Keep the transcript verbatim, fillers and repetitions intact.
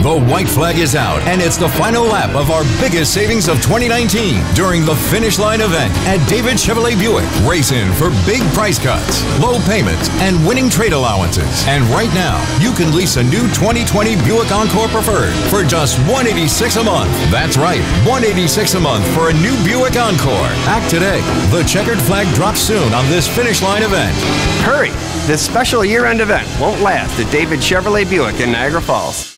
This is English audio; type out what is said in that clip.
The white flag is out, and it's the final lap of our biggest savings of twenty nineteen during the Finish Line event at David Chevrolet Buick. Race in for big price cuts, low payments, and winning trade allowances. And right now, you can lease a new twenty twenty Buick Encore Preferred for just one hundred eighty-six dollars a month. That's right, one hundred eighty-six dollars a month for a new Buick Encore. Act today. The checkered flag drops soon on this Finish Line event. Hurry! This special year-end event won't last at David Chevrolet Buick in Niagara Falls.